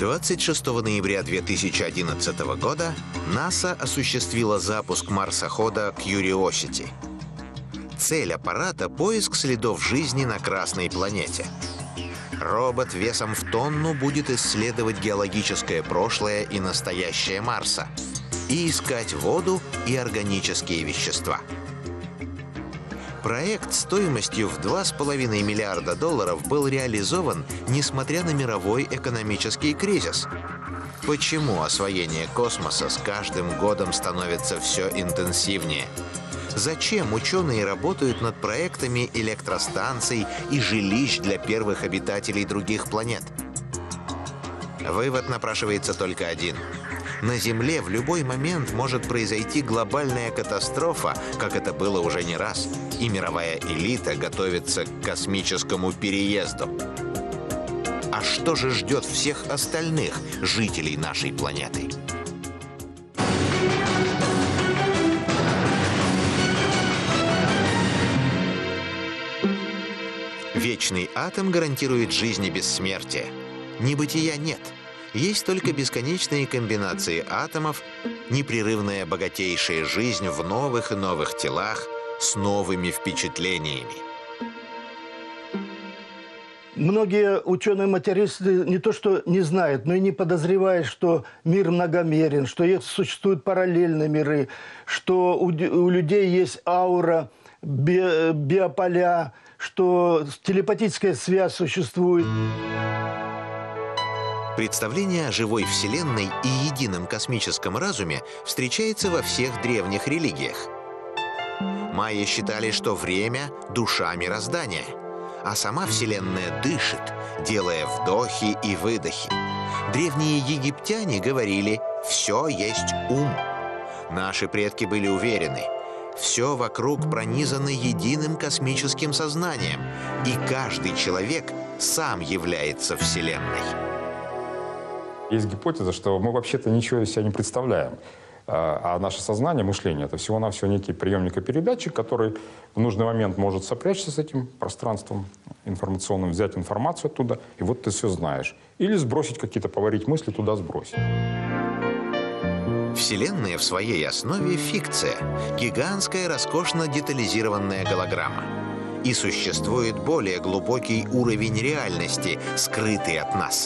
26 ноября 2011 года НАСА осуществила запуск марсохода Curiosity. Цель аппарата – поиск следов жизни на Красной планете. Робот весом в тонну будет исследовать геологическое прошлое и настоящее Марса и искать воду и органические вещества. Проект стоимостью в $2,5 миллиарда был реализован, несмотря на мировой экономический кризис. Почему освоение космоса с каждым годом становится все интенсивнее? Зачем ученые работают над проектами электростанций и жилищ для первых обитателей других планет? Вывод напрашивается только один. На Земле в любой момент может произойти глобальная катастрофа, как это было уже не раз, и мировая элита готовится к космическому переезду. А что же ждет всех остальных жителей нашей планеты? Вечный атом гарантирует жизнь и бессмертие. Небытия нет. Есть только бесконечные комбинации атомов, непрерывная богатейшая жизнь в новых и новых телах с новыми впечатлениями. Многие ученые-материалисты не то что не знают, но и не подозревают, что мир многомерен, что существуют параллельные миры, что у людей есть аура, биополя, что телепатическая связь существует. Представление о живой Вселенной и едином космическом разуме встречается во всех древних религиях. Майя считали, что время – душа мироздания, а сама Вселенная дышит, делая вдохи и выдохи. Древние египтяне говорили «все есть ум». Наши предки были уверены – все вокруг пронизано единым космическим сознанием, и каждый человек сам является Вселенной. Есть гипотеза, что мы вообще-то ничего из себя не представляем. А наше сознание, мышление – это всего-навсего некий приемник и передатчик, который в нужный момент может сопрячься с этим пространством информационным, взять информацию оттуда, и вот ты все знаешь. Или сбросить какие-то, поварить мысли, туда сбросить. Вселенная в своей основе – фикция, гигантская, роскошно детализированная голограмма. И существует более глубокий уровень реальности, скрытый от нас.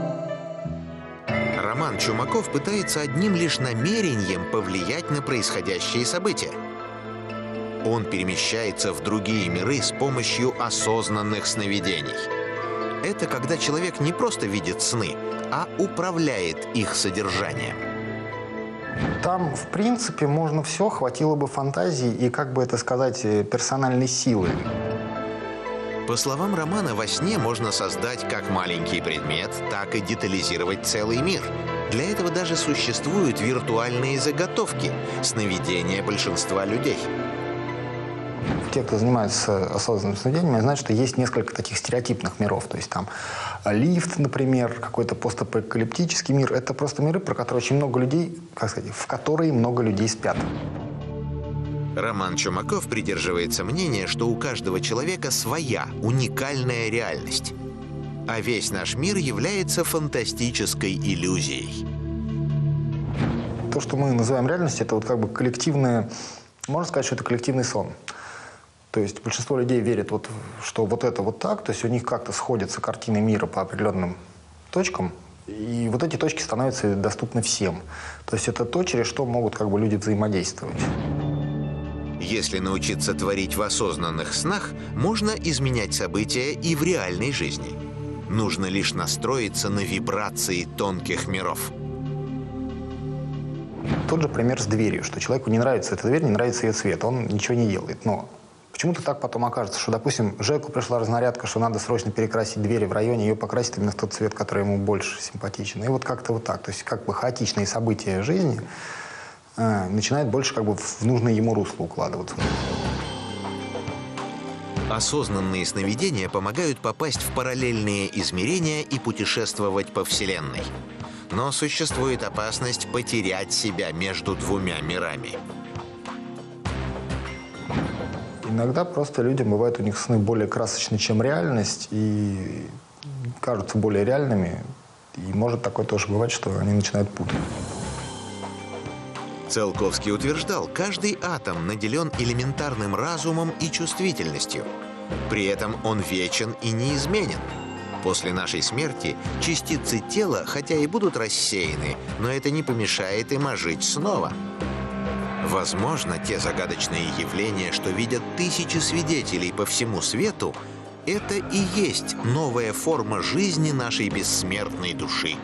Роман Чумаков пытается одним лишь намерением повлиять на происходящие события. Он перемещается в другие миры с помощью осознанных сновидений. Это когда человек не просто видит сны, а управляет их содержанием. Там, в принципе, можно все, хватило бы фантазии и, как бы это сказать, персональной силы. По словам Романа, во сне можно создать как маленький предмет, так и детализировать целый мир. Для этого даже существуют виртуальные заготовки, сновидения большинства людей. Те, кто занимается осознанным сновидением, знают, что есть несколько таких стереотипных миров. То есть там лифт, например, какой-то постапокалиптический мир. Это просто миры, про которые очень много людей, как сказать, в которые много людей спят. Роман Чумаков придерживается мнения, что у каждого человека своя, уникальная реальность. А весь наш мир является фантастической иллюзией. То, что мы называем реальностью, это вот как бы коллективное, можно сказать, что это коллективный сон. То есть большинство людей верит, вот, что вот это вот так, то есть у них как-то сходятся картины мира по определенным точкам, и вот эти точки становятся доступны всем. То есть это то, через что могут как бы люди взаимодействовать. Если научиться творить в осознанных снах, можно изменять события и в реальной жизни. Нужно лишь настроиться на вибрации тонких миров. Тот же пример с дверью, что человеку не нравится эта дверь, не нравится ее цвет, он ничего не делает. Но почему-то так потом окажется, что, допустим, Жеку пришла разнарядка, что надо срочно перекрасить двери в районе, ее покрасить именно в тот цвет, который ему больше симпатичен. И вот как-то вот так. То есть как бы хаотичные события жизни начинают больше как бы в нужное ему русло укладываться. Осознанные сновидения помогают попасть в параллельные измерения и путешествовать по Вселенной. Но существует опасность потерять себя между двумя мирами. Иногда просто людям бывает, у них сны более красочны, чем реальность, и кажутся более реальными. И может такое тоже бывать, что они начинают путать. Циолковский утверждал, каждый атом наделен элементарным разумом и чувствительностью. При этом он вечен и неизменен. После нашей смерти частицы тела, хотя и будут рассеяны, но это не помешает им ожить снова. Возможно, те загадочные явления, что видят тысячи свидетелей по всему свету, это и есть новая форма жизни нашей бессмертной души.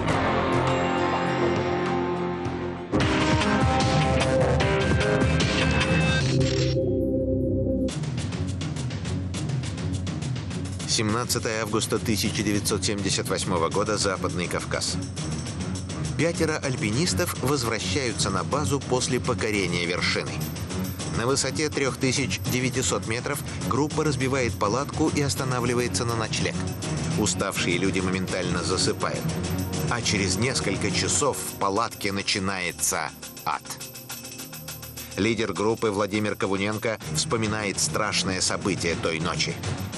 «17 августа 1978 года. Западный Кавказ. 5 альпинистов возвращаются на базу после покорения вершины. На высоте 3900 метров группа разбивает палатку и останавливается на ночлег. Уставшие люди моментально засыпают. А через несколько часов в палатке начинается ад. Лидер группы Владимир Ковуненко вспоминает страшное событие той ночи.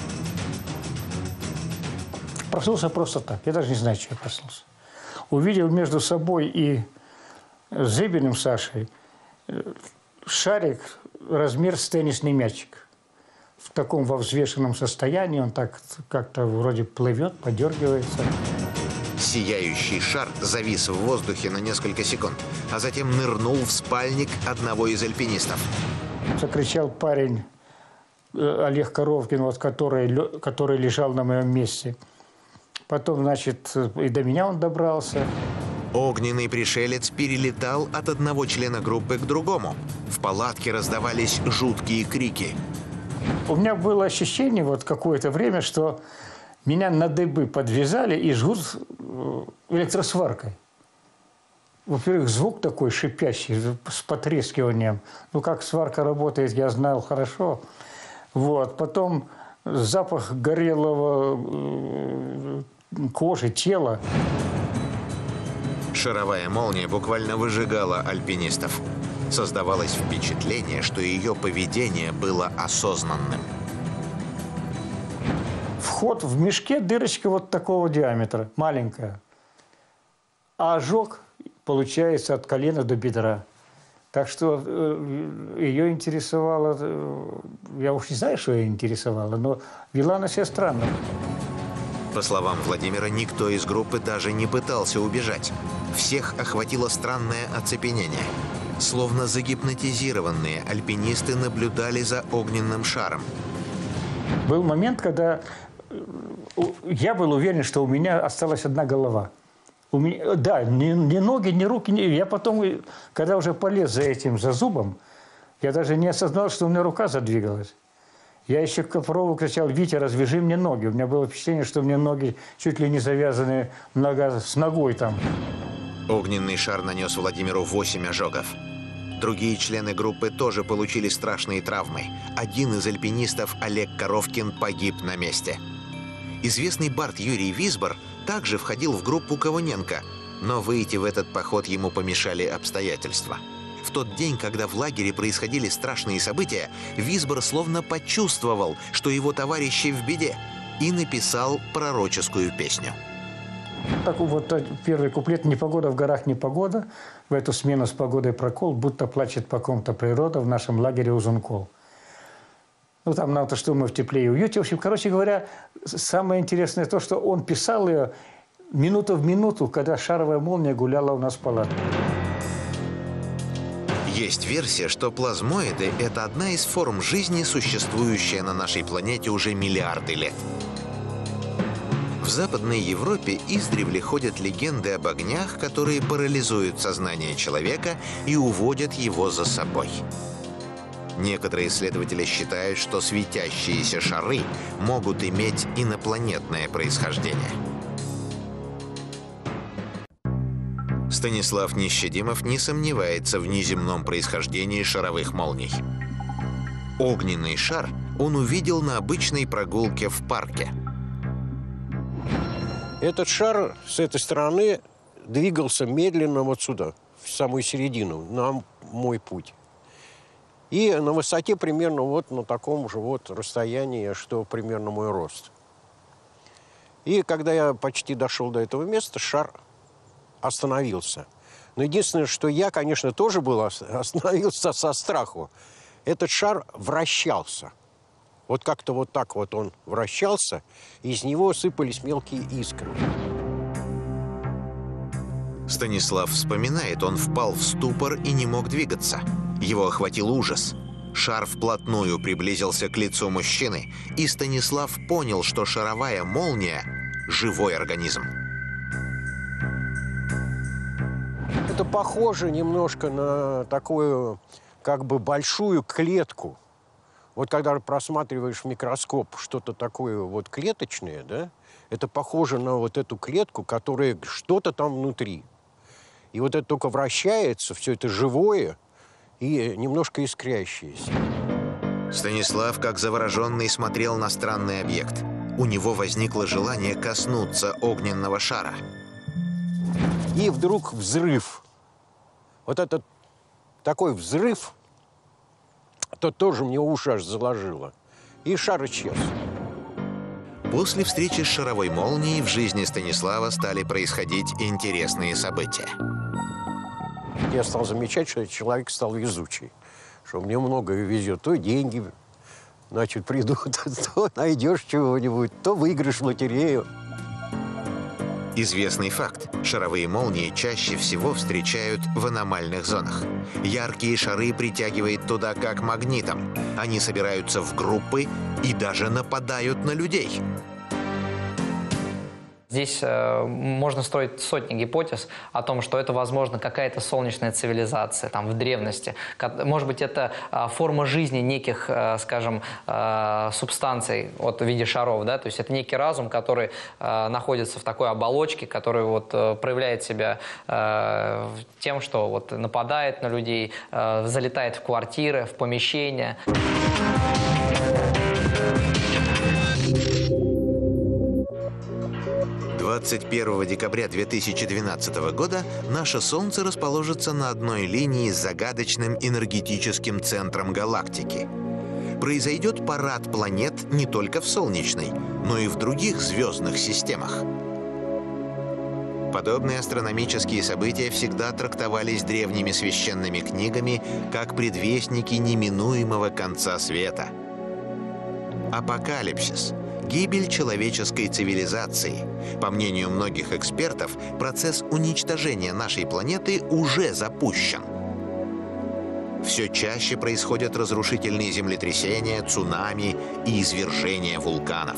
Проснулся просто так. Я даже не знаю, что я проснулся. Увидел между собой и Зыбиным Сашей шарик размер с теннисный мячик. В таком во взвешенном состоянии он так как-то вроде плывет, подергивается. Сияющий шар завис в воздухе на несколько секунд, а затем нырнул в спальник одного из альпинистов. Закричал парень Олег Коровкин, вот, который лежал на моем месте. Потом, значит, и до меня он добрался. Огненный пришелец перелетал от одного члена группы к другому. В палатке раздавались жуткие крики. У меня было ощущение вот какое-то время, что меня на дыбы подвязали и жгут электросваркой. Во-первых, звук такой шипящий, с потрескиванием. Ну, как сварка работает, я знал хорошо. Вот. Потом запах горелого кожи, тела. Шаровая молния буквально выжигала альпинистов. Создавалось впечатление, что ее поведение было осознанным. Вход в мешке, дырочка вот такого диаметра, маленькая. А ожог получается от колена до бедра. Так что ее интересовало, я уж не знаю, что ее интересовало, но вела она себя странно. По словам Владимира, никто из группы даже не пытался убежать. Всех охватило странное оцепенение. Словно загипнотизированные, альпинисты наблюдали за огненным шаром. Был момент, когда я был уверен, что у меня осталась одна голова. У меня, да, ни ноги, ни руки, я потом, когда уже полез за этим, за зубом, я даже не осознал, что у меня рука задвигалась. Я еще Копрову кричал: «Витя, развяжи мне ноги». У меня было впечатление, что у меня ноги чуть ли не завязаны с ногой там. Огненный шар нанес Владимиру 8 ожогов. Другие члены группы тоже получили страшные травмы. Один из альпинистов, Олег Коровкин, погиб на месте. Известный бард Юрий Висбор также входил в группу Ковуненко, но выйти в этот поход ему помешали обстоятельства. В тот день, когда в лагере происходили страшные события, Висбор словно почувствовал, что его товарищи в беде, и написал пророческую песню. Так вот первый куплет: «Непогода в горах, непогода, в эту смену с погодой прокол, будто плачет по ком-то природа в нашем лагере Узункол». Ну, там надо, что мы в тепле и уюте. В общем, короче говоря, самое интересное то, что он писал ее минута в минуту, когда шаровая молния гуляла у нас в палатке. Есть версия, что плазмоиды – это одна из форм жизни, существующая на нашей планете уже миллиарды лет. В Западной Европе издревле ходят легенды об огнях, которые парализуют сознание человека и уводят его за собой. Некоторые исследователи считают, что светящиеся шары могут иметь инопланетное происхождение. Станислав Нещадимов не сомневается в неземном происхождении шаровых молний. Огненный шар он увидел на обычной прогулке в парке. Этот шар с этой стороны двигался медленно вот сюда, в самую середину, на мой путь. И на высоте примерно вот на таком же вот расстоянии, что примерно мой рост. И когда я почти дошел до этого места, шар остановился. Но единственное, что я, конечно, тоже остановился со страху. Этот шар вращался. Вот как-то вот так вот он вращался, и из него сыпались мелкие искры. Станислав вспоминает, он впал в ступор и не мог двигаться. Его охватил ужас. Шар вплотную приблизился к лицу мужчины, и Станислав понял, что шаровая молния – живой организм. Это похоже немножко на такую, как бы, большую клетку. Вот когда просматриваешь в микроскоп что-то такое вот клеточное, да, это похоже на вот эту клетку, которая что-то там внутри. И вот это только вращается, все это живое и немножко искрящееся. Станислав, как завороженный, смотрел на странный объект. У него возникло желание коснуться огненного шара. И вдруг взрыв. Вот этот такой взрыв, то тоже мне уши аж заложило. И шар исчез. После встречи с шаровой молнией в жизни Станислава стали происходить интересные события. Я стал замечать, что человек стал везучий. Что мне много везет. То деньги, значит, придут, то найдешь чего-нибудь, то выиграешь в лотерею. Известный факт. Шаровые молнии чаще всего встречают в аномальных зонах. Яркие шары притягивает туда как магнитом. Они собираются в группы и даже нападают на людей. Здесь можно строить сотни гипотез о том, что это, возможно, какая-то солнечная цивилизация там, в древности. Может быть, это форма жизни неких, скажем, субстанций вот, в виде шаров. Да? То есть это некий разум, который находится в такой оболочке, который вот, проявляет себя тем, что вот, нападает на людей, залетает в квартиры, в помещения. 21 декабря 2012 года наше Солнце расположится на одной линии с загадочным энергетическим центром галактики. Произойдет парад планет не только в Солнечной, но и в других звездных системах. Подобные астрономические события всегда трактовались древними священными книгами как предвестники неминуемого конца света. Апокалипсис. Гибель человеческой цивилизации. По мнению многих экспертов, процесс уничтожения нашей планеты уже запущен. Все чаще происходят разрушительные землетрясения, цунами и извержения вулканов.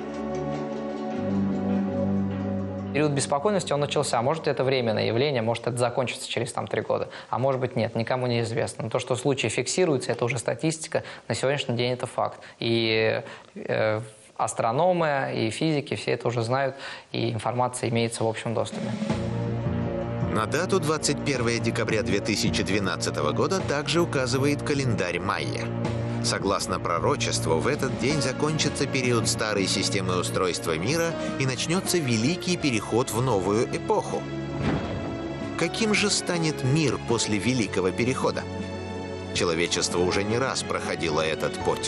Период беспокойности, он начался. Может, это временное явление, может, это закончится через 3 года. А может быть, нет, никому не известно. Но то, что случаи фиксируются, это уже статистика. На сегодняшний день это факт. И астрономы, и физики все это уже знают, и информация имеется в общем доступе. На дату 21 декабря 2012 года также указывает календарь майя. Согласно пророчеству, в этот день закончится период старой системы устройства мира и начнется великий переход в новую эпоху. Каким же станет мир после Великого Перехода? Человечество уже не раз проходило этот путь.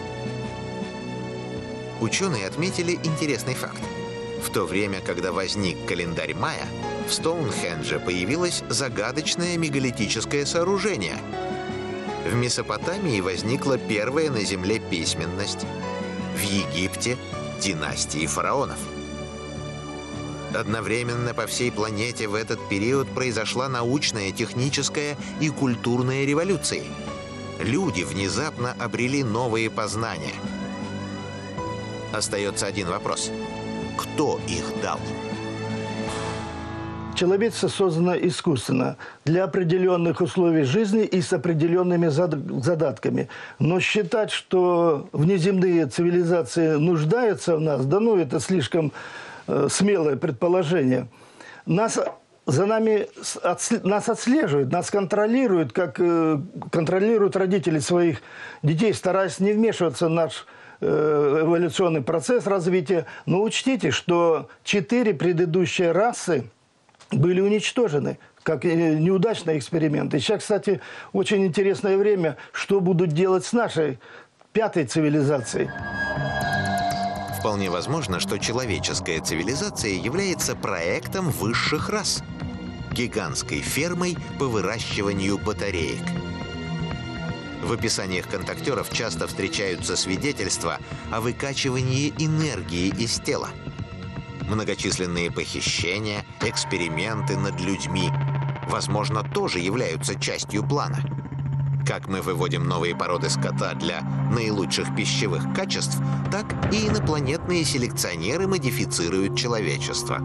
Ученые отметили интересный факт. В то время, когда возник календарь майя, в Стоунхендже появилось загадочное мегалитическое сооружение. В Месопотамии возникла первая на Земле письменность. В Египте – династии фараонов. Одновременно по всей планете в этот период произошла научная, техническая и культурная революции. Люди внезапно обрели новые познания. Остается один вопрос. Кто их дал? Человечество создано искусственно для определенных условий жизни и с определенными задатками. Но считать, что внеземные цивилизации нуждаются в нас, да ну это слишком смелое предположение. Нас отслеживают, нас контролируют, как контролируют родители своих детей, стараясь не вмешиваться в наш эволюционный процесс развития. Но учтите, что 4 предыдущие расы были уничтожены, как неудачный эксперимент. И сейчас, кстати, очень интересное время, что будут делать с нашей 5-й цивилизацией. В Вполне возможно, что человеческая цивилизация является проектом высших рас, гигантской фермой по выращиванию батареек. В описаниях контактеров часто встречаются свидетельства о выкачивании энергии из тела. Многочисленные похищения, эксперименты над людьми, возможно, тоже являются частью плана. Как мы выводим новые породы скота для наилучших пищевых качеств, так и инопланетные селекционеры модифицируют человечество.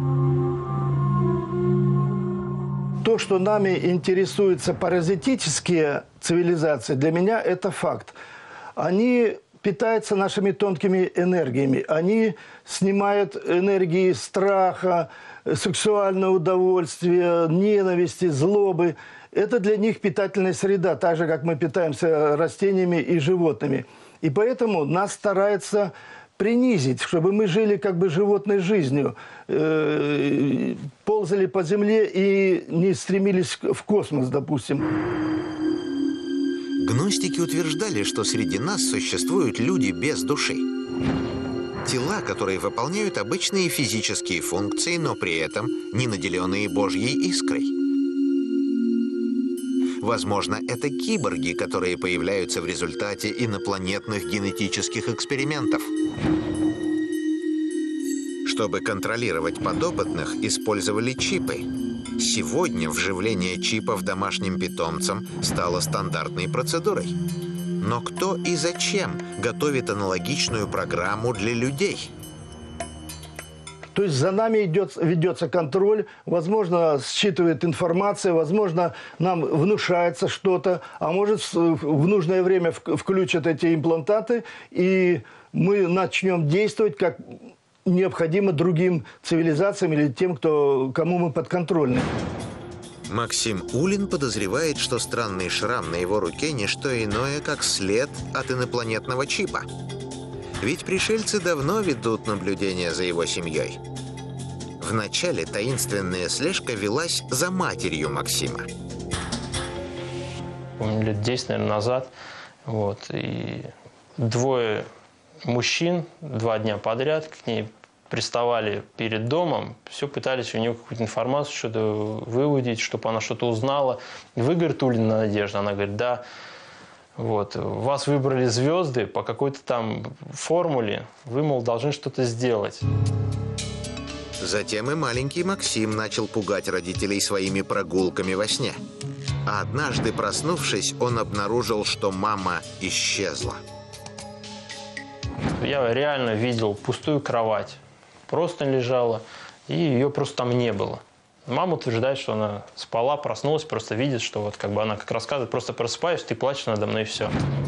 То, что нами интересуются паразитические цивилизации, для меня это факт. Они питаются нашими тонкими энергиями. Они снимают энергии страха, сексуального удовольствия, ненависти, злобы. Это для них питательная среда, так же, как мы питаемся растениями и животными. И поэтому нас стараются принизить, чтобы мы жили как бы животной жизнью, ползали по земле и не стремились в космос, допустим. Гностики утверждали, что среди нас существуют люди без души. Тела, которые выполняют обычные физические функции, но при этом не наделенные Божьей искрой. Возможно, это киборги, которые появляются в результате инопланетных генетических экспериментов. Чтобы контролировать подопытных, использовали чипы. Сегодня вживление чипов домашним питомцам стало стандартной процедурой. Но кто и зачем готовит аналогичную программу для людей? То есть за нами ведется контроль, возможно, считывает информация, возможно, нам внушается что-то, а может, в нужное время включат эти имплантаты, и мы начнем действовать как необходимо другим цивилизациям или тем, кому мы подконтрольны. Максим Улин подозревает, что странный шрам на его руке не что иное, как след от инопланетного чипа. Ведь пришельцы давно ведут наблюдение за его семьей. Вначале таинственная слежка велась за матерью Максима. Помню, лет 10, наверное, назад. И двое мужчин 2 дня подряд к ней приставали перед домом, все пытались у нее какую-то информацию, что-то выудить, чтобы она что-то узнала. Вы, говорит, Улина Надежда? Она говорит, да. Вас выбрали звезды по какой-то там формуле, вы, мол, должны что-то сделать. Затем и маленький Максим начал пугать родителей своими прогулками во сне. А однажды, проснувшись, он обнаружил, что мама исчезла. Я реально видел пустую кровать, просто лежала, и ее просто там не было. Мама утверждает, что она спала, проснулась, просто видит, что она как рассказывает, просто просыпаюсь, ты плачешь надо мной, и все.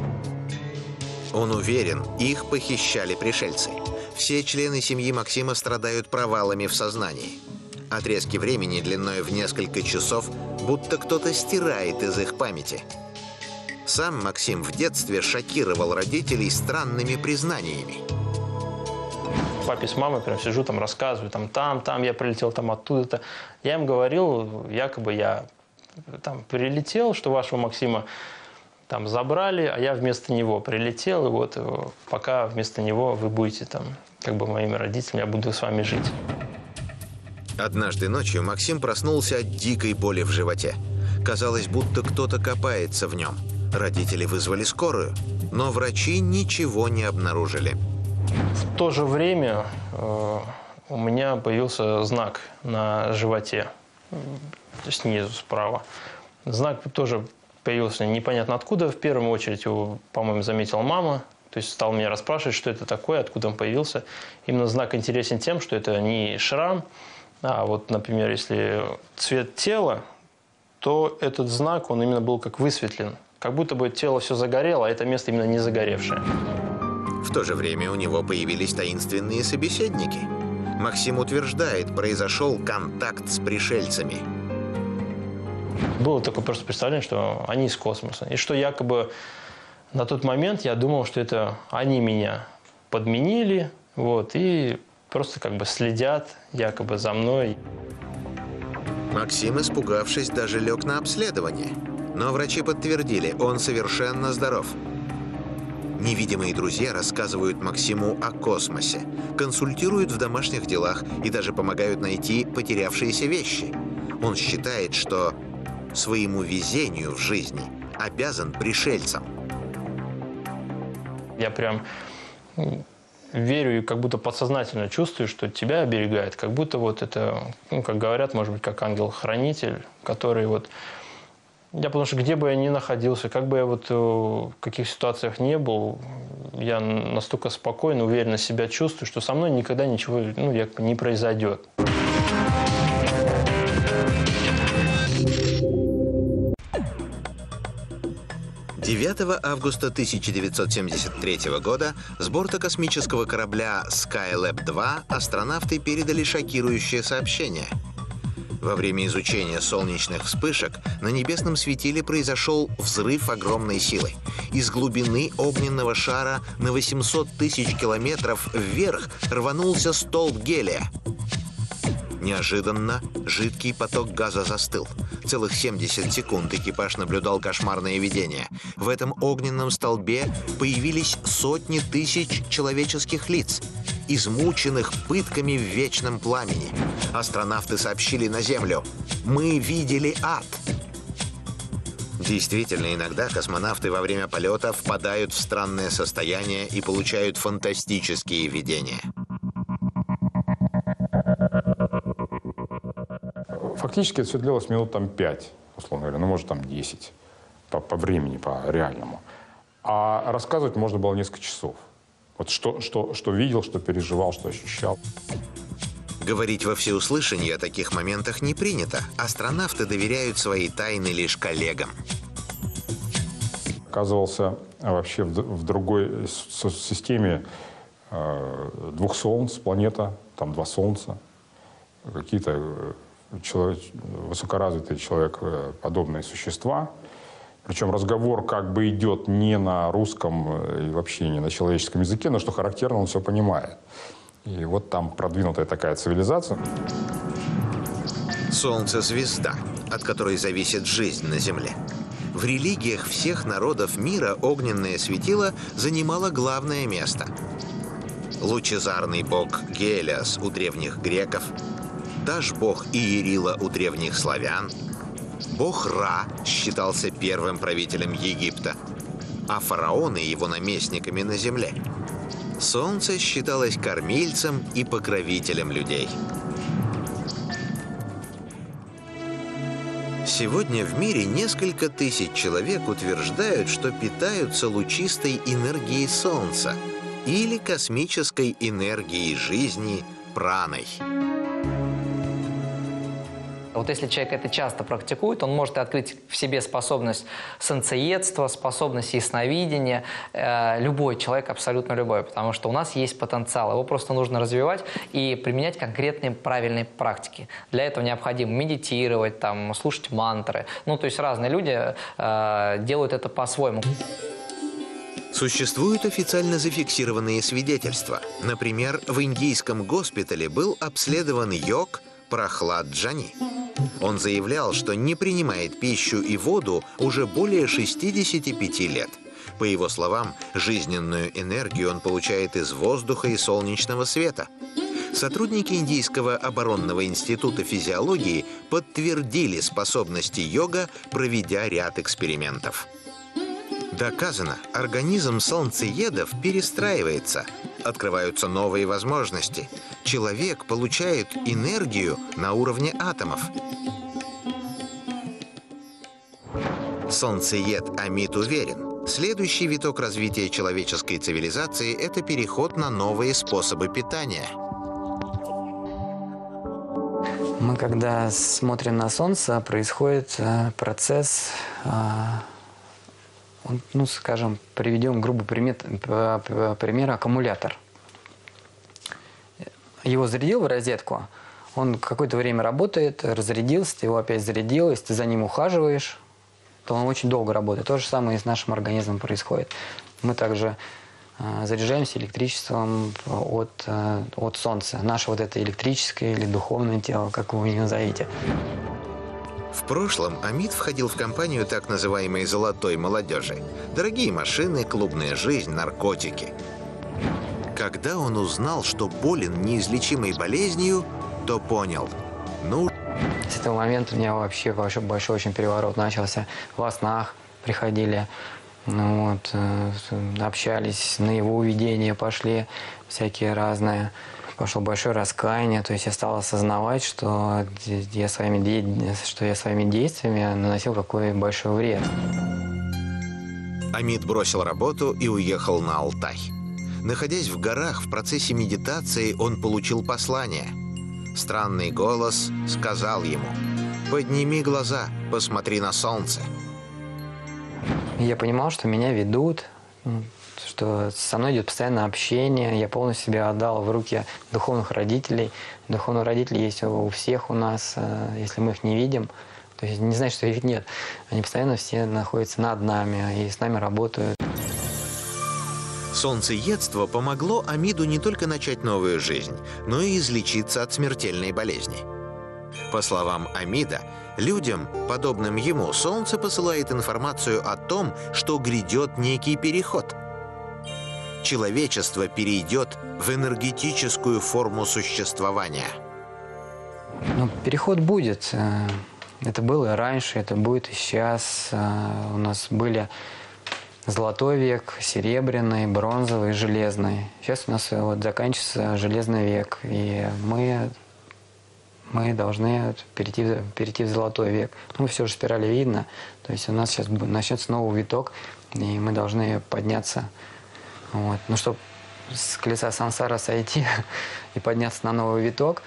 Он уверен, их похищали пришельцы. Все члены семьи Максима страдают провалами в сознании. Отрезки времени длиной в несколько часов, будто кто-то стирает из их памяти. Сам Максим в детстве шокировал родителей странными признаниями. Папе с мамой прям сижу, там рассказываю, там я прилетел, там оттуда-то. Я им говорил, якобы я там прилетел, что вашего Максима там забрали, а я вместо него прилетел, и пока вместо него вы будете там моими родителями, я буду с вами жить. Однажды ночью Максим проснулся от дикой боли в животе. Казалось, будто кто-то копается в нем. Родители вызвали скорую, но врачи ничего не обнаружили. В то же время у меня появился знак на животе, снизу, справа. Знак тоже появился непонятно откуда. В первую очередь его, по-моему, заметила мама. То есть стал меня расспрашивать, что это такое, откуда он появился. Именно знак интересен тем, что это не шрам, а например, если цвет тела, то этот знак, он именно был как высветлен. Как будто бы тело все загорело, а это место именно не загоревшее. В то же время у него появились таинственные собеседники. Максим утверждает, произошел контакт с пришельцами. Было такое просто представление, что они из космоса. И что якобы на тот момент я думал, что это они меня подменили, и просто следят якобы за мной. Максим, испугавшись, даже лег на обследование. Но врачи подтвердили, он совершенно здоров. Невидимые друзья рассказывают Максиму о космосе, консультируют в домашних делах и даже помогают найти потерявшиеся вещи. Он считает, что своему везению в жизни обязан пришельцам. Я прям верю и как будто подсознательно чувствую, что тебя оберегает, как будто вот это, ну, как говорят, может быть, как ангел-хранитель, который вот... Я потому что где бы я ни находился, как бы я вот в каких ситуациях не был, я настолько спокойно, уверенно себя чувствую, что со мной никогда ничего, ну, не произойдет. — 9 августа 1973 года с борта космического корабля Skylab-2 астронавты передали шокирующее сообщение. Во время изучения солнечных вспышек на небесном светиле произошел взрыв огромной силы. Из глубины огненного шара на 800 тысяч километров вверх рванулся столб гелия. Неожиданно жидкий поток газа застыл. Целых 70 секунд экипаж наблюдал кошмарное видение. В этом огненном столбе появились сотни тысяч человеческих лиц, измученных пытками в вечном пламени. Астронавты сообщили на Землю: «Мы видели ад». Действительно, иногда космонавты во время полета впадают в странное состояние и получают фантастические видения. Фактически это все длилось минут там 5, условно говоря, ну, может, там 10 по времени, по реальному. А рассказывать можно было несколько часов. Вот что видел, что переживал, что ощущал. Говорить во всеуслышание о таких моментах не принято. Астронавты доверяют свои тайны лишь коллегам. Оказывался вообще в другой системе двух солнц, планета, там 2 солнца, какие-то высокоразвитые человекоподобные существа. Причем разговор как бы идет не на русском и вообще не на человеческом языке, но что характерно, он все понимает. И вот там продвинутая такая цивилизация. Солнце — звезда, от которой зависит жизнь на Земле. В религиях всех народов мира огненное светило занимало главное место. Лучезарный бог Гелиос у древних греков, Даш-бог Иерила у древних славян, бог Ра считался первым правителем Египта, а фараоны его наместниками на земле. Солнце считалось кормильцем и покровителем людей. Сегодня в мире несколько тысяч человек утверждают, что питаются лучистой энергией Солнца или космической энергией жизни праной. Вот если человек это часто практикует, он может открыть в себе способность солнцеедства, способность ясновидения. Любой человек, абсолютно любой, потому что у нас есть потенциал. Его просто нужно развивать и применять конкретные правильные практики. Для этого необходимо медитировать, там, слушать мантры. Ну, то есть разные люди делают это по-своему. Существуют официально зафиксированные свидетельства. Например, в индийском госпитале был обследован йог Прахлад Джани. Он заявлял, что не принимает пищу и воду уже более 65 лет. По его словам, жизненную энергию он получает из воздуха и солнечного света. Сотрудники Индийского оборонного института физиологии подтвердили способности йога, проведя ряд экспериментов. Доказано, организм солнцеедов перестраивается, открываются новые возможности. Человек получает энергию на уровне атомов. Солнцеед Amit уверен, следующий виток развития человеческой цивилизации – это переход на новые способы питания. Мы, когда смотрим на Солнце, происходит процесс, ну, скажем, приведем грубый пример аккумулятор. Его зарядил в розетку, он какое-то время работает, разрядился, ты его опять зарядил, если ты за ним ухаживаешь, то он очень долго работает. То же самое и с нашим организмом происходит. Мы также заряжаемся электричеством от Солнца. Наше вот это электрическое или духовное тело, как вы его назовите. В прошлом Амид входил в компанию так называемой «золотой молодежи». Дорогие машины, клубная жизнь, наркотики. Когда он узнал, что болен неизлечимой болезнью, то понял – С этого момента у меня вообще большой очень переворот начался. Во снах приходили, общались, наяву видения пошли всякие разные. Пошло большое раскаяние, то есть я стал осознавать, что я своими действиями наносил какой большой вред. Амид бросил работу и уехал на Алтай. Находясь в горах в процессе медитации, он получил послание. Странный голос сказал ему: «Подними глаза, посмотри на солнце». Я понимал, что меня ведут, что со мной идет постоянное общение. Я полностью себя отдал в руки духовных родителей. Духовные родители есть у всех у нас, если мы их не видим. То есть не значит, что их нет. Они постоянно все находятся над нами и с нами работают. Солнцеедство помогло Амиду не только начать новую жизнь, но и излечиться от смертельной болезни. По словам Амида, людям, подобным ему, солнце посылает информацию о том, что грядет некий переход. Человечество перейдет в энергетическую форму существования. Переход будет. Это было и раньше, это будет и сейчас. У нас были золотой век, серебряный, бронзовый, железный. Сейчас у нас заканчивается железный век, и мы должны перейти в золотой век. Все же спирали видно. То есть у нас сейчас начнется новый виток, и мы должны подняться. Чтобы с колеса сансара сойти и подняться на новый виток,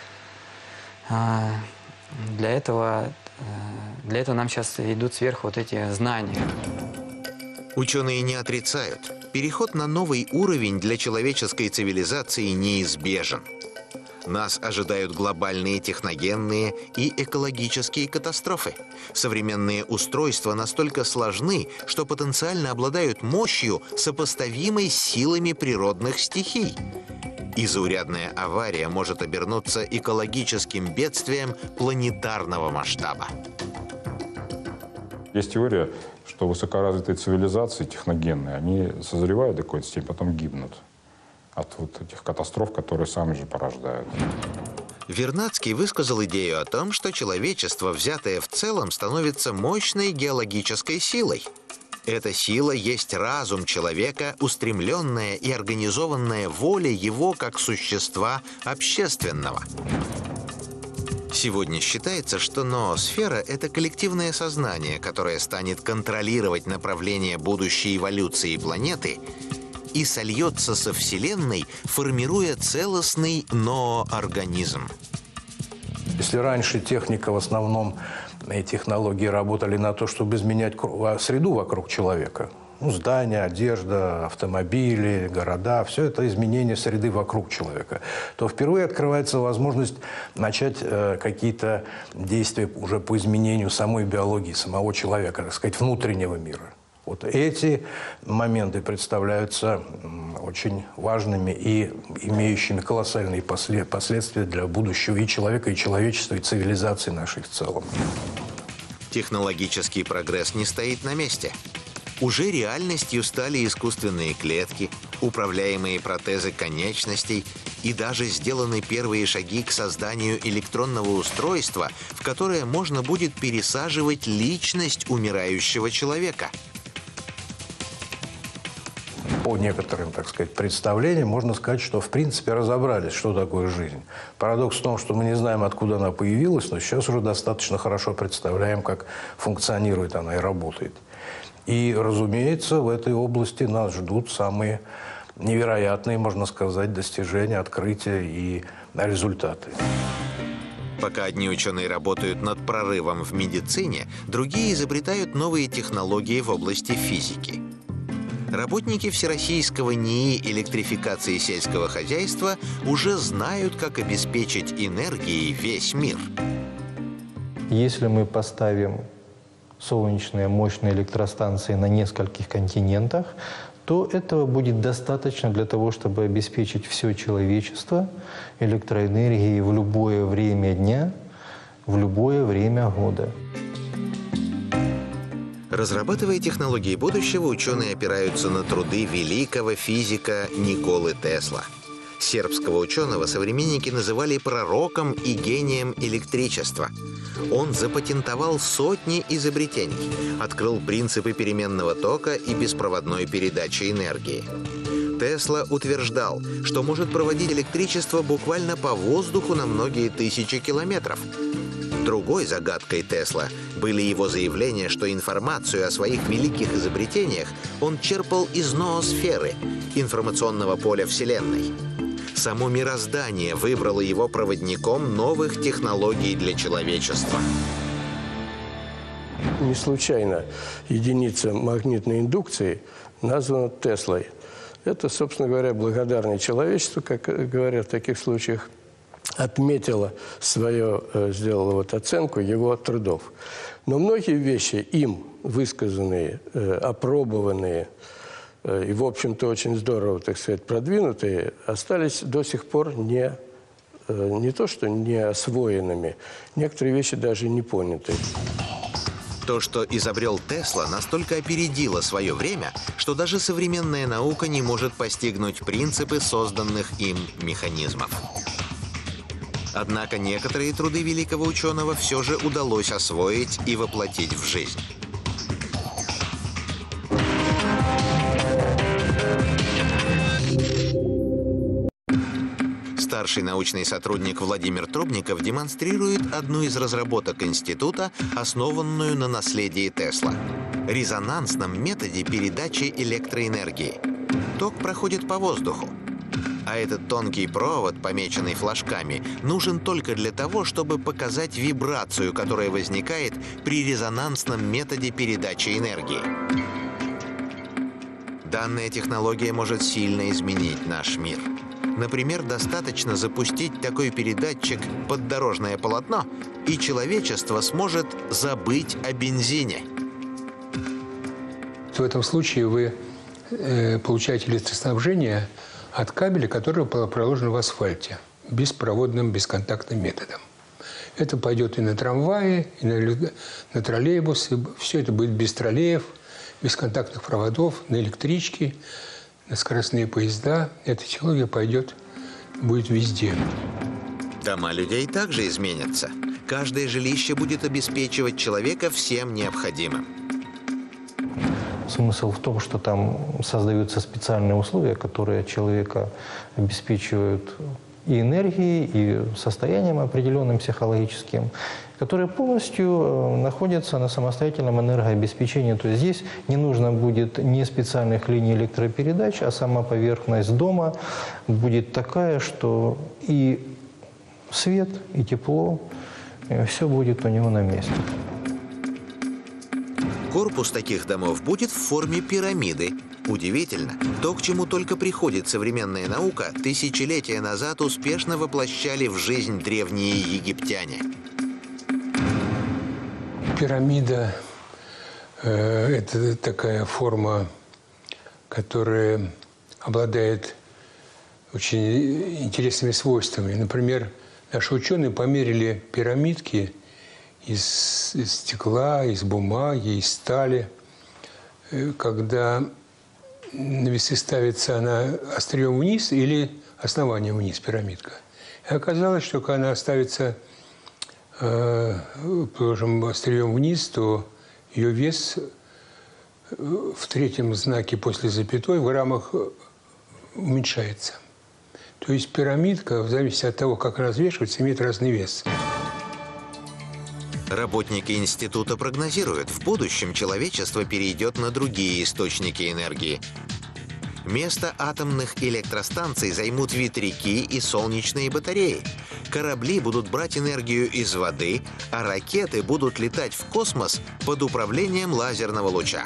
для этого нам сейчас идут сверху эти знания. Ученые не отрицают, переход на новый уровень для человеческой цивилизации неизбежен. Нас ожидают глобальные техногенные и экологические катастрофы. Современные устройства настолько сложны, что потенциально обладают мощью, сопоставимой с силами природных стихий. И заурядная авария может обернуться экологическим бедствием планетарного масштаба. Есть теория, что высокоразвитые цивилизации техногенные, они созревают до какой-то степени, потом гибнут от этих катастроф, которые сами же порождают. Вернадский высказал идею о том, что человечество, взятое в целом, становится мощной геологической силой. Эта сила есть разум человека, устремленная и организованная воля его как существа общественного. Сегодня считается, что ноосфера – это коллективное сознание, которое станет контролировать направление будущей эволюции планеты и сольется со Вселенной, формируя целостный нооорганизм. Если раньше техника в основном и технологии работали на то, чтобы изменять среду вокруг человека, здания, одежда, автомобили, города, все это изменение среды вокруг человека, то впервые открывается возможность начать какие-то действия уже по изменению самой биологии, самого человека, так сказать, внутреннего мира. Вот эти моменты представляются очень важными и имеющими колоссальные последствия для будущего и человека, и человечества, и цивилизации нашей в целом. Технологический прогресс не стоит на месте. Уже реальностью стали искусственные клетки, управляемые протезы конечностей, и даже сделаны первые шаги к созданию электронного устройства, в которое можно будет пересаживать личность умирающего человека. По некоторым, так сказать, представлениям можно сказать, что в принципе разобрались, что такое жизнь. Парадокс в том, что мы не знаем, откуда она появилась, но сейчас уже достаточно хорошо представляем, как функционирует она и работает. И, разумеется, в этой области нас ждут самые невероятные, можно сказать, достижения, открытия и результаты. Пока одни ученые работают над прорывом в медицине, другие изобретают новые технологии в области физики. Работники Всероссийского НИИ электрификации сельского хозяйства уже знают, как обеспечить энергией весь мир. Если мы поставим солнечные мощные электростанции на нескольких континентах, то этого будет достаточно для того, чтобы обеспечить все человечество электроэнергией в любое время дня, в любое время года. Разрабатывая технологии будущего, ученые опираются на труды великого физика Николы Тесла. Сербского ученого современники называли пророком и гением электричества. Он запатентовал сотни изобретений, открыл принципы переменного тока и беспроводной передачи энергии. Тесла утверждал, что может проводить электричество буквально по воздуху на многие тысячи километров. Другой загадкой Тесла были его заявления, что информацию о своих великих изобретениях он черпал из ноосферы, информационного поля Вселенной. Само мироздание выбрало его проводником новых технологий для человечества. Не случайно единица магнитной индукции названа Теслой. Это, собственно говоря, благодарное человечеству, как говорят в таких случаях, отметила сделала вот оценку его трудов. Но многие вещи им высказанные, опробованные и, в общем-то, очень здорово, так сказать, продвинутые, остались до сих пор не то что не освоенными, некоторые вещи даже не поняты. То, что изобрел Тесла, настолько опередило свое время, что даже современная наука не может постигнуть принципы созданных им механизмов. Однако некоторые труды великого ученого все же удалось освоить и воплотить в жизнь. Старший научный сотрудник Владимир Трубников демонстрирует одну из разработок института, основанную на наследии Тесла – резонансном методе передачи электроэнергии. Ток проходит по воздуху. А этот тонкий провод, помеченный флажками, нужен только для того, чтобы показать вибрацию, которая возникает при резонансном методе передачи энергии. Данная технология может сильно изменить наш мир. Например, достаточно запустить такой передатчик под дорожное полотно, и человечество сможет забыть о бензине. В этом случае вы получаете электроснабжение от кабеля, который проложен в асфальте, беспроводным, бесконтактным методом. Это пойдет и на трамваи, и на троллейбусы. Все это будет без троллеев, без контактных проводов, на электрички, на скоростные поезда. Эта технология будет везде. Дома людей также изменятся. Каждое жилище будет обеспечивать человека всем необходимым. Смысл в том, что там создаются специальные условия, которые человека обеспечивают и энергией, и состоянием определенным психологическим, которые полностью находятся на самостоятельном энергообеспечении. То есть здесь не нужно будет ни специальных линий электропередач, а сама поверхность дома будет такая, что и свет, и тепло, все будет у него на месте. Корпус таких домов будет в форме пирамиды. Удивительно, то, к чему только приходит современная наука, тысячелетия назад успешно воплощали в жизнь древние египтяне. Пирамида – это такая форма, которая обладает очень интересными свойствами. Например, наши ученые померили пирамидки из стекла, из бумаги, из стали. Когда на весы ставится она острием вниз или основанием вниз, пирамидка. И оказалось, что когда она ставится, положим, острием вниз, то ее вес в третьем знаке после запятой в граммах уменьшается. То есть пирамидка, в зависимости от того, как развешивается, имеет разный вес. Работники института прогнозируют, в будущем человечество перейдет на другие источники энергии. Место атомных электростанций займут ветряки и солнечные батареи. Корабли будут брать энергию из воды, а ракеты будут летать в космос под управлением лазерного луча.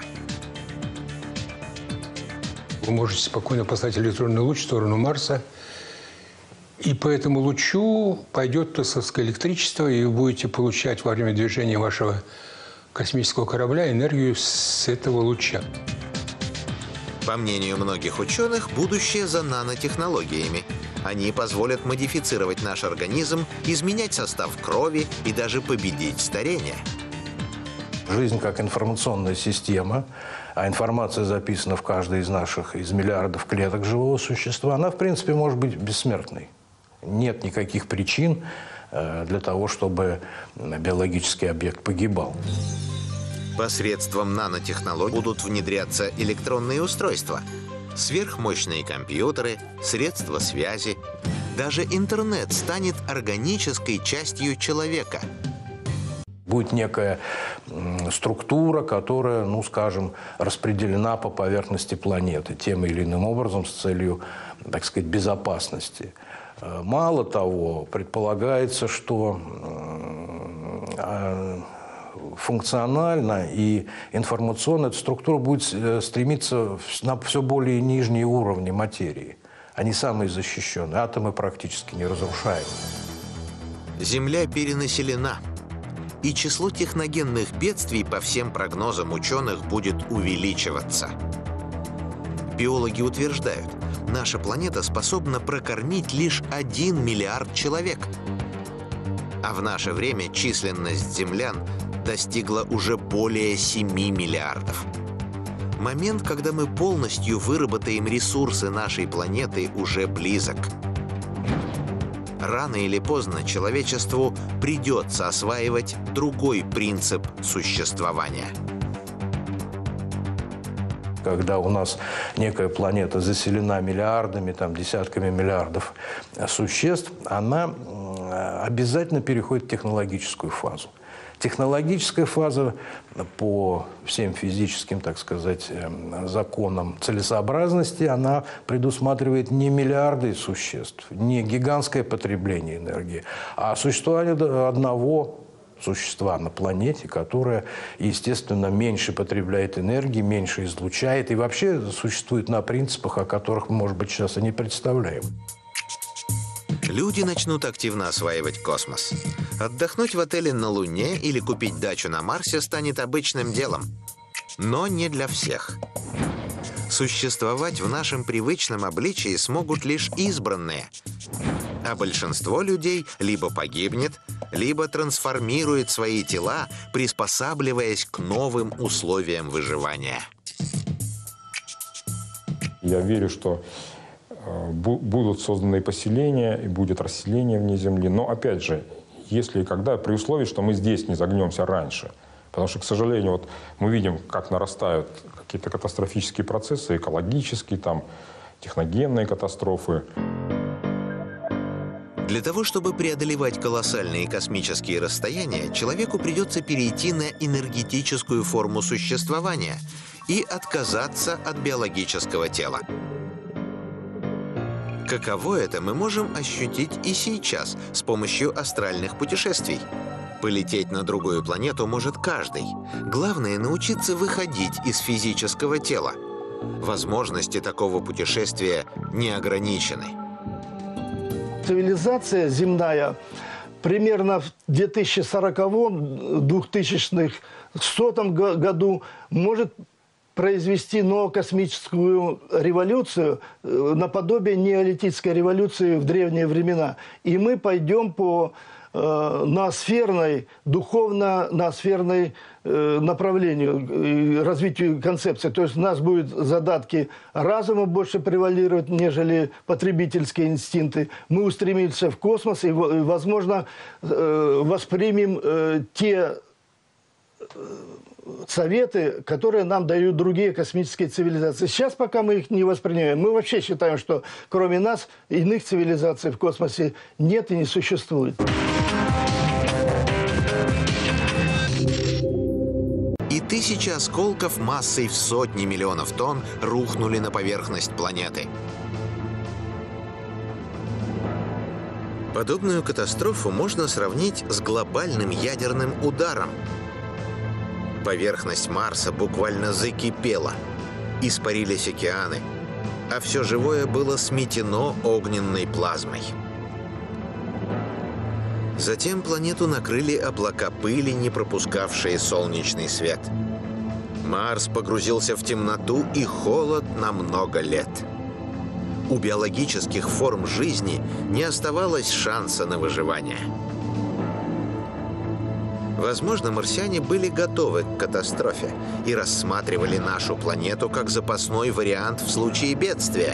Вы можете спокойно послать электронный луч в сторону Марса, и по этому лучу пойдет тесовское электричество, и вы будете получать во время движения вашего космического корабля энергию с этого луча. По мнению многих ученых, будущее за нанотехнологиями. Они позволят модифицировать наш организм, изменять состав крови и даже победить старение. Жизнь как информационная система, а информация записана в каждой из миллиардов клеток живого существа, она, в принципе, может быть бессмертной. Нет никаких причин для того, чтобы биологический объект погибал. Посредством нанотехнологий будут внедряться электронные устройства, сверхмощные компьютеры, средства связи. Даже интернет станет органической частью человека. Будет некая структура, которая, ну, скажем, распределена по поверхности планеты тем или иным образом с целью, так сказать, безопасности. Мало того, предполагается, что функционально и информационно эта структура будет стремиться на все более нижние уровни материи. Они самые защищенные, атомы практически не разрушаемы. Земля перенаселена, и число техногенных бедствий по всем прогнозам ученых будет увеличиваться. Биологи утверждают, наша планета способна прокормить лишь 1 миллиард человек. А в наше время численность землян достигла уже более 7 миллиардов. Момент, когда мы полностью выработаем ресурсы нашей планеты, уже близок. Рано или поздно человечеству придется осваивать другой принцип существования. Когда у нас некая планета заселена миллиардами, там, десятками миллиардов существ, она обязательно переходит в технологическую фазу. Технологическая фаза по всем физическим, так сказать, законам целесообразности, она предусматривает не миллиарды существ, не гигантское потребление энергии, а существование одного существа на планете, которое, естественно, меньше потребляет энергии, меньше излучает и вообще существует на принципах, о которых мы, может быть, сейчас и не представляем. Люди начнут активно осваивать космос. Отдохнуть в отеле на Луне или купить дачу на Марсе станет обычным делом. Но не для всех. Существовать в нашем привычном обличии смогут лишь избранные. А большинство людей либо погибнет, либо трансформирует свои тела, приспосабливаясь к новым условиям выживания. Я верю, что будут созданы поселения, и будет расселение вне Земли. Но, опять же, если и когда, при условии, что мы здесь не загнемся раньше. Потому что, к сожалению, вот мы видим, как нарастают какие-то катастрофические процессы, экологические, там, техногенные катастрофы. Для того, чтобы преодолевать колоссальные космические расстояния, человеку придется перейти на энергетическую форму существования и отказаться от биологического тела. Каково это, мы можем ощутить и сейчас с помощью астральных путешествий. Полететь на другую планету может каждый. Главное – научиться выходить из физического тела. Возможности такого путешествия не ограничены. Цивилизация земная примерно в 2040-м, 2100 году может произвести новокосмическую революцию наподобие неолитической революции в древние времена. И мы пойдем по ноосферной, духовно-ноосферной направлению, развитию концепции. То есть у нас будут задатки разума больше превалировать, нежели потребительские инстинкты. Мы устремимся в космос и, возможно, воспримем те советы, которые нам дают другие космические цивилизации. Сейчас пока мы их не воспринимаем. Мы вообще считаем, что кроме нас иных цивилизаций в космосе нет и не существует. И тысячи осколков массой в сотни миллионов тонн рухнули на поверхность планеты. Подобную катастрофу можно сравнить с глобальным ядерным ударом. Поверхность Марса буквально закипела, испарились океаны, а все живое было сметено огненной плазмой. Затем планету накрыли облака пыли, не пропускавшие солнечный свет. Марс погрузился в темноту и холод на много лет. У биологических форм жизни не оставалось шанса на выживание. Возможно, марсиане были готовы к катастрофе и рассматривали нашу планету как запасной вариант в случае бедствия.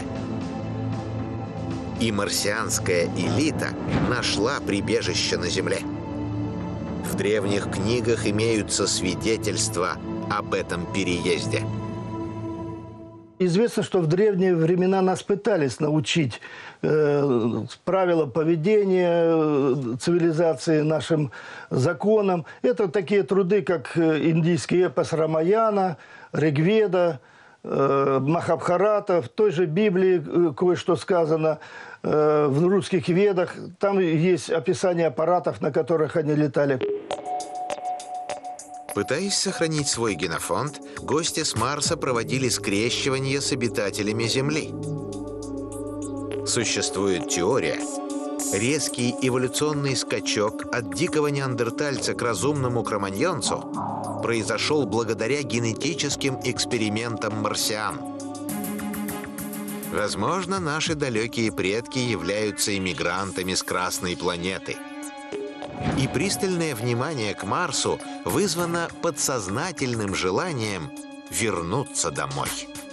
И марсианская элита нашла прибежище на Земле. В древних книгах имеются свидетельства об этом переезде. Известно, что в древние времена нас пытались научить правила поведения цивилизации, нашим законам. Это такие труды, как индийский эпос Рамаяна, Ригведа, Махабхарата. В той же Библии кое-что сказано, в русских ведах. Там есть описание аппаратов, на которых они летали. Пытаясь сохранить свой генофонд, гости с Марса проводили скрещивание с обитателями Земли. Существует теория. Резкий эволюционный скачок от дикого неандертальца к разумному кроманьонцу произошел благодаря генетическим экспериментам марсиан. Возможно, наши далекие предки являются иммигрантами с Красной планеты. И пристальное внимание к Марсу вызвано подсознательным желанием вернуться домой.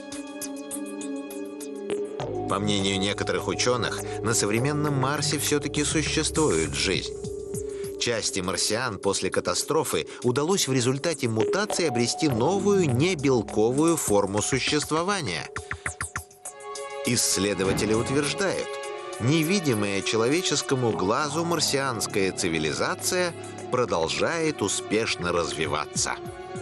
По мнению некоторых ученых, на современном Марсе все-таки существует жизнь. Части марсиан после катастрофы удалось в результате мутации обрести новую небелковую форму существования. Исследователи утверждают, невидимая человеческому глазу марсианская цивилизация продолжает успешно развиваться.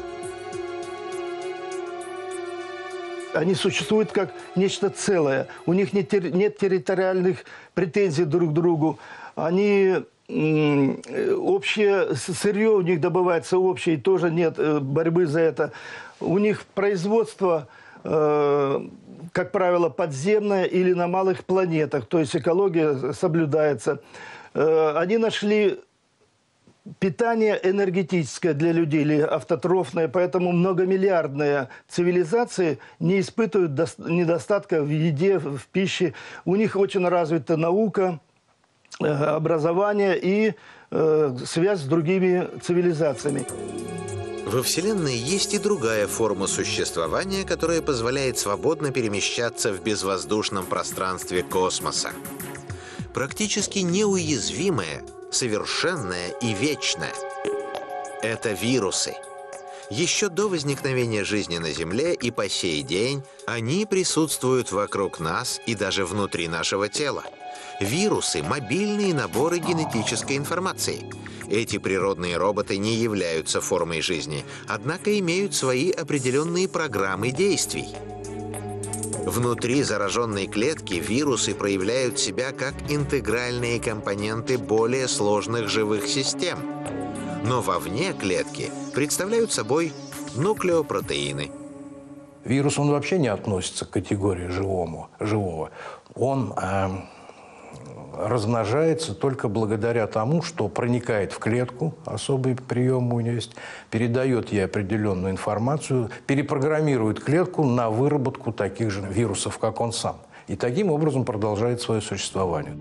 Они существуют как нечто целое. У них нет территориальных претензий друг к другу. Они общее сырье у них добывается общее, и тоже нет борьбы за это. У них производство, как правило, подземное или на малых планетах, то есть экология соблюдается. Они нашли питание энергетическое для людей или автотрофное, поэтому многомиллиардные цивилизации не испытывают недостатка в еде, в пище. У них очень развита наука, образование и связь с другими цивилизациями. Во Вселенной есть и другая форма существования, которая позволяет свободно перемещаться в безвоздушном пространстве космоса. Практически неуязвимая, совершенная и вечная. Это вирусы. Еще до возникновения жизни на Земле и по сей день они присутствуют вокруг нас и даже внутри нашего тела. Вирусы – мобильные наборы генетической информации. Эти природные роботы не являются формой жизни, однако имеют свои определенные программы действий. Внутри зараженной клетки вирусы проявляют себя как интегральные компоненты более сложных живых систем. Но вовне клетки представляют собой нуклеопротеины. Вирус, он вообще не относится к категории живого. Он размножается только благодаря тому, что проникает в клетку, особый прием у него есть, передает ей определенную информацию, перепрограммирует клетку на выработку таких же вирусов, как он сам. И таким образом продолжает свое существование.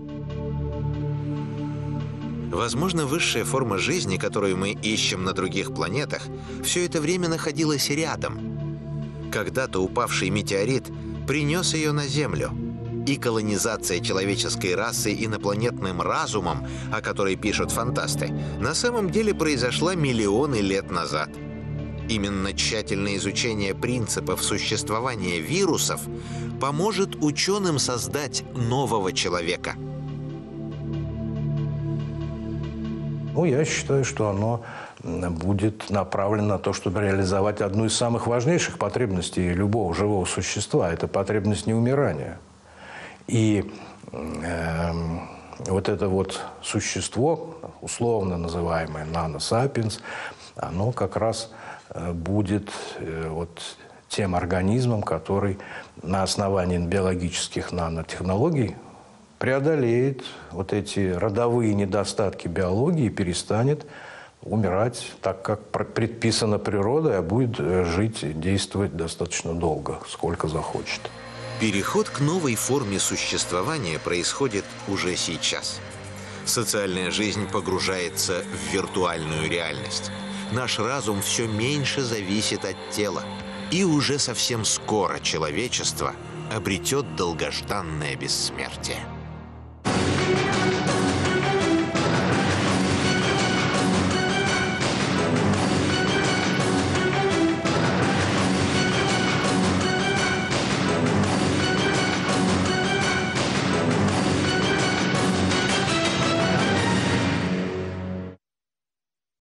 Возможно, высшая форма жизни, которую мы ищем на других планетах, все это время находилась рядом. Когда-то упавший метеорит принес ее на Землю. И колонизация человеческой расы инопланетным разумом, о которой пишут фантасты, на самом деле произошла миллионы лет назад. Именно тщательное изучение принципов существования вирусов поможет ученым создать нового человека. Ну, я считаю, что оно будет направлено на то, чтобы реализовать одну из самых важнейших потребностей любого живого существа. Это потребность неумирания. И вот это вот существо, условно называемое нано-сапиенс, оно как раз будет вот тем организмом, который на основании биологических нанотехнологий преодолеет вот эти родовые недостатки биологии и перестанет умирать так, как предписано природой, а будет жить и действовать достаточно долго, сколько захочет. Переход к новой форме существования происходит уже сейчас. Социальная жизнь погружается в виртуальную реальность. Наш разум все меньше зависит от тела. И уже совсем скоро человечество обретет долгожданное бессмертие.